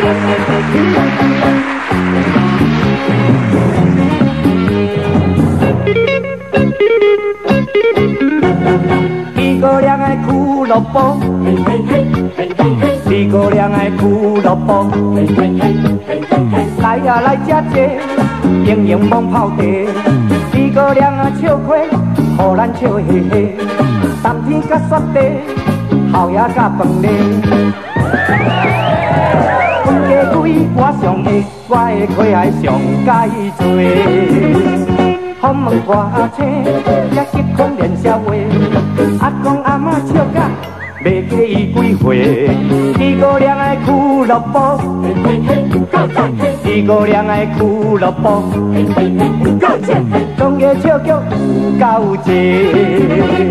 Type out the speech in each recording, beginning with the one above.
伊姑娘的俱乐部，伊姑娘的俱乐部，来呀来吃这营营猛泡茶，伊姑娘啊笑开，互咱笑嘻嘻，冬天甲雪地，后夜甲饭粒。阮家规我上爱，我的亏爱上介多。访问歌星，也结婚练社会，阿公阿嬷笑甲袂记伊几岁。伊姑娘的俱乐部，伊姑娘的俱乐部，总个笑叫有够济。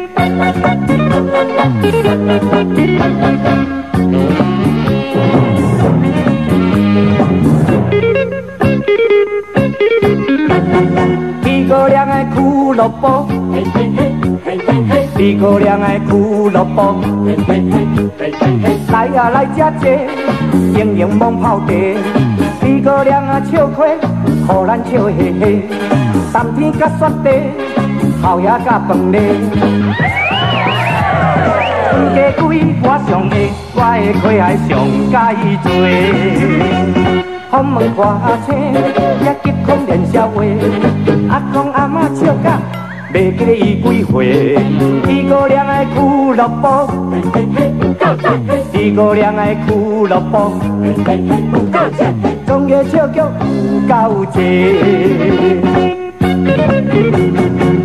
伊姑娘的俱乐部，伊姑娘的俱乐部，来呀来吃这营营猛泡茶，伊姑娘啊笑开，互咱笑嘻嘻，冬天甲雪地，后夜甲饭粒。阮家规我上爱，我的亏爱上介多。访问歌星，也结婚练社会，阿公阿嬷笑甲袂记伊几岁。伊姑娘的俱乐部，伊姑娘的俱乐部，总个笑叫有够济。